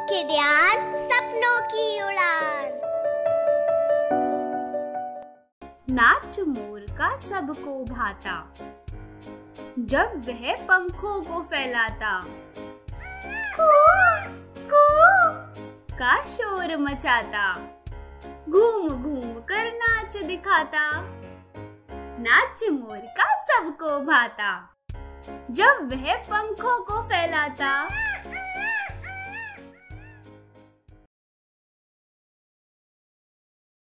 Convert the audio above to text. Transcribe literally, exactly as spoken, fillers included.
किरयान सपनों की उड़ान। नाच मोर का सबको भाता, जब वह पंखों को फैलाता। कू कू का शोर मचाता, घूम घूम कर नाच दिखाता। नाच मोर का सबको भाता, जब वह पंखों को फैलाता।